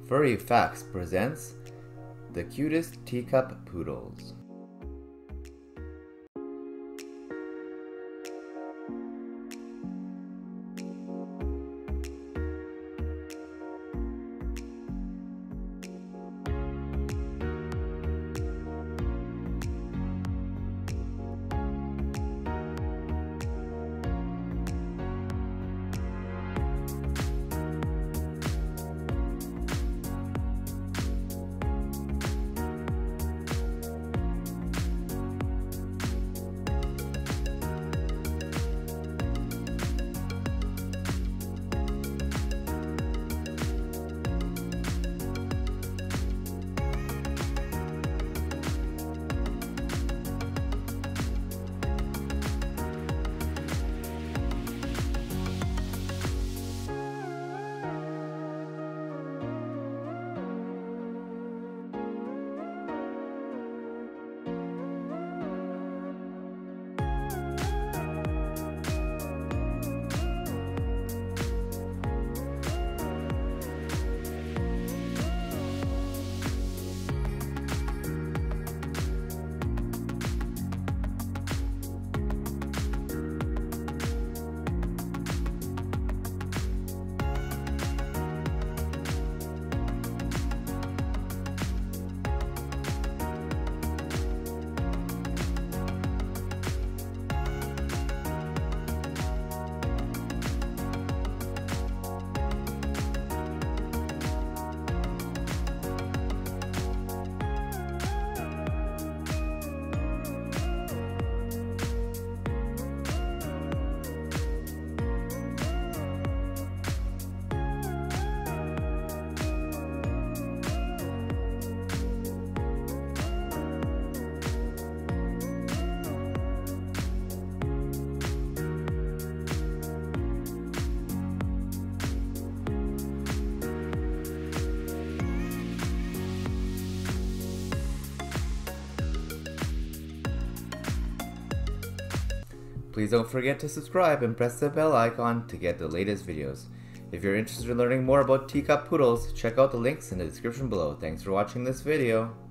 Furry Facts presents the cutest teacup poodles. Please don't forget to subscribe and press the bell icon to get the latest videos. If you're interested in learning more about teacup poodles, check out the links in the description below. Thanks for watching this video.